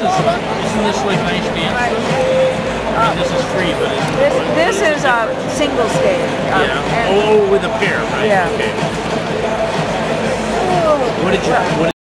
isn't this like nice dance? I mean, this is free, but This is a single stage. Yeah. Oh, with a pair, right? Yeah. Okay. What did you?